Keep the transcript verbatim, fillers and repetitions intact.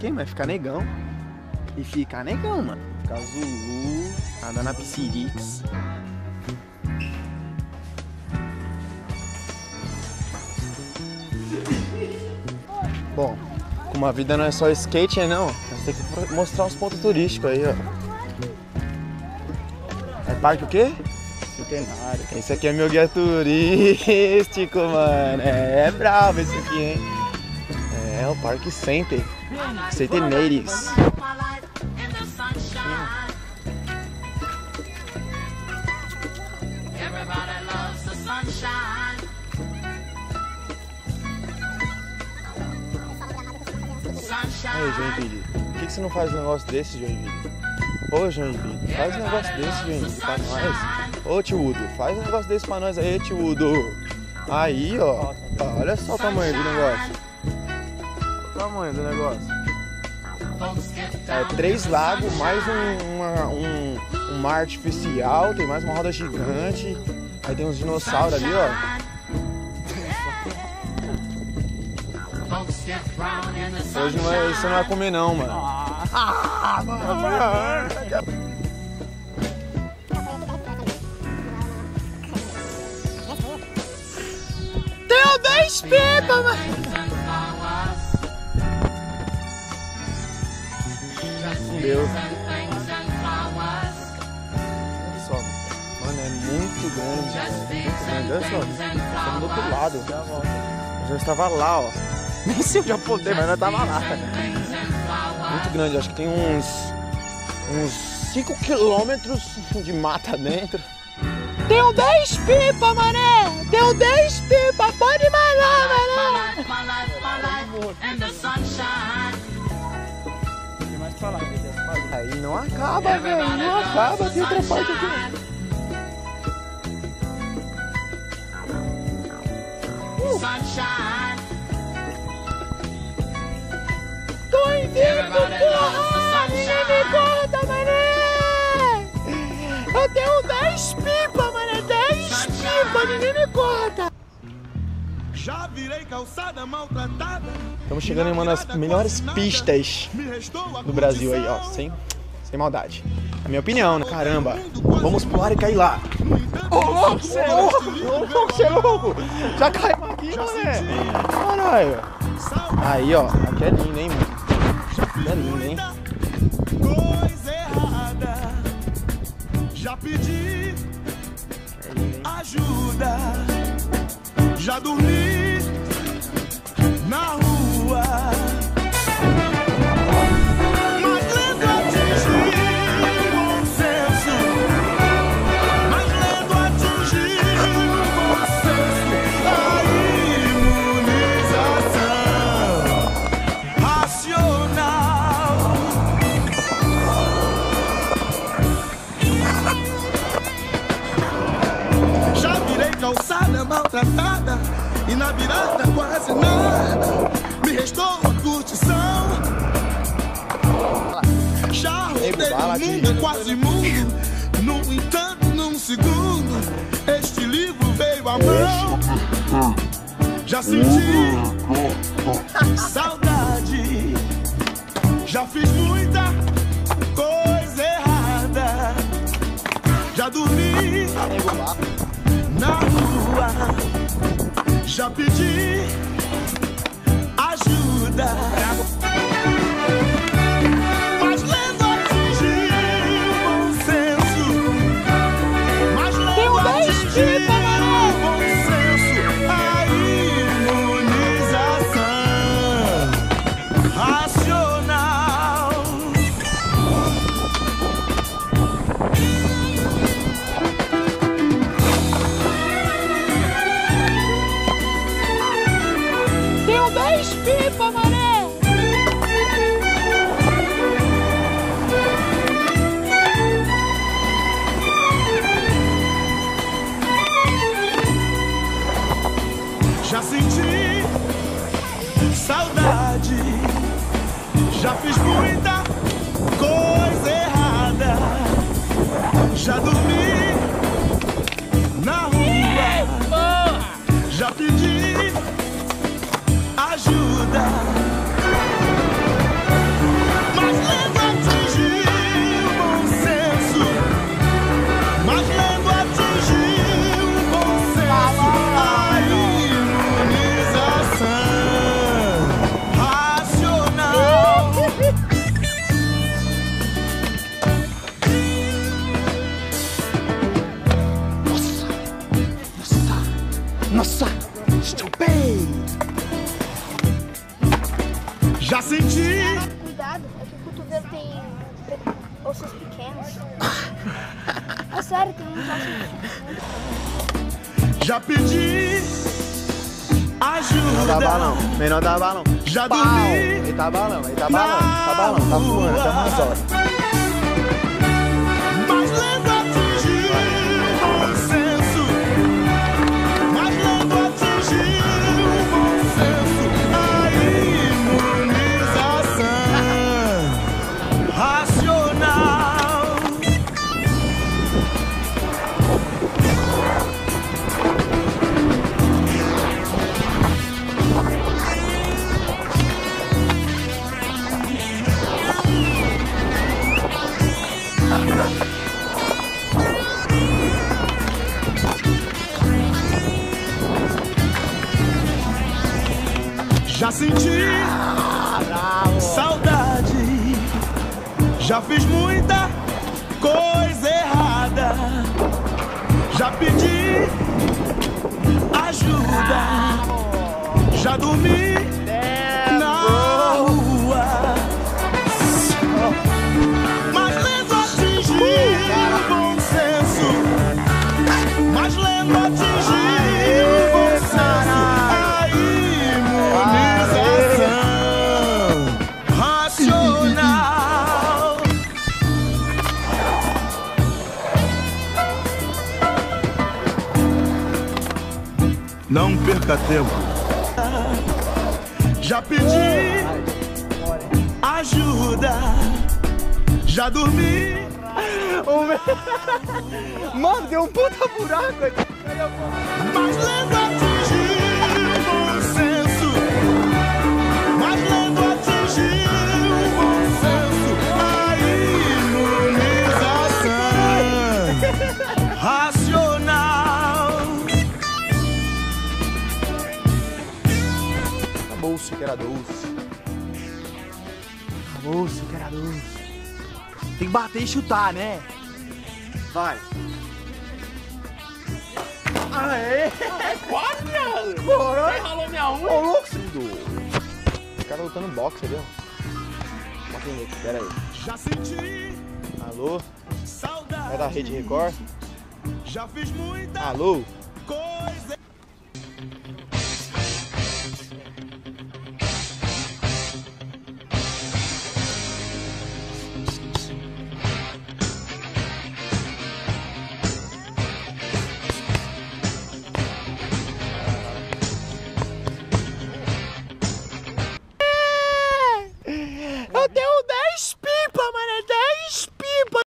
esquema é ficar negão. E ficar negão, mano. Ficar Zulu, andar na Psyrix. Bom, como a vida não é só skate, né, não? Nós temos que mostrar os pontos turísticos aí, ó. É parque o quê? Centenário. Esse aqui é meu guia turístico, mano. É, é bravo esse aqui, hein? É o Parque Center. Centenaries. Aí, Joinville, por que, que você não faz um negócio desse, Joinville? Ô, Joinville, faz um negócio desse, Joinville, pra nós. Ô, tio Udo, faz um negócio desse pra nós aí, tio Udo. Aí, ó, olha só o tamanho do negócio. O tamanho do negócio. É três lagos, mais um, uma, um, um mar artificial, tem mais uma roda gigante. Aí tem uns dinossauros ali, ó. Hoje não é, você não vai comer não, mano. Ah, mano. Tenho dez pipas, mano. Meu. Olha só, mano, é muito grande. Muito grande, olha só. Estamos do outro lado. Eu já estava lá, ó. Nem sei onde eu apontei, mas nós tava lá. Muito grande, acho que tem uns uns cinco quilômetros de mata dentro. Deu dez pipa, mané! Deu dez pipa! Pode mandar, mané! Tem mais que falar, velho. Aí não acaba, velho, não acaba. Tem outra parte aqui. Uh. Tô invicto, porra! Ninguém me conta, mané! Eu tenho dez pipas, mané! dez pipas, ninguém me conta! Já virei calçada maltratada. Estamos chegando em uma das melhores pistas do Brasil aí, ó. Sem, sem maldade. É a minha opinião, né? Caramba! Vamos pular e cair lá! Ô, louco! Você é louco! Ô, louco, você é louco! Já caímos aqui, mané! Caralho! Aí, ó. Aqui é lindo, hein, mano? É lindo, hein? Coisa errada. Já pedi ajuda. Já dormi na rua. Mas lento atingir o bom senso. Mas lento atingir o bom senso. A imunização racional. Já virei calçada maltratada. E na virada quase nada. Me restou a curtição. Já rodei o mundo, quase mundo. No entanto, num segundo, este livro veio à mão. Já senti saudade. Já fiz muita coisa errada. Já dormi na rua. Já pedi ajuda. Mas lento atingir o bom senso. Mas lento atingir o bom senso. A imunização racional. Deu dez pipa, mané! Já senti saudade. Já fiz muita coisa errada. Já dormi na rua. Já pedi ajuda. Já senti. Cuidado, é que o cotovelo tem ossos pequenos. É sério, tem uns ossos. Já pedi ajuda. Não dá balão, menor dá balão. Já Pau. dormi. Ele tá balão, ele tá balão, tá balão, tá voando até umas horas. Mas lento atingir o bom senso. Mas lento atingir o bom senso. A imunização racional. Já senti saudade, já fiz muita coisa errada, já pedi ajuda, já dormi na rua, mas lento atingir o bom senso, mas lento atingir o bom senso. Não perca tempo. Já pedi ajuda, já dormi. Mano, deu um puta buraco aqui. Mas lento atingir o bom senso. Mas lento atingir o bom senso. A imunização racional. Acabou-se que era doce. Acabou-se que era doce. Tem que bater e chutar, né? Vai. Aê! Quase, viado. Bora! Você ralou minha unha. Ô, louco! O cara lutando boxe, viu? Pera aí. Já senti Alô? saudade. É da Rede Record? Já fiz muita Alô? coisa.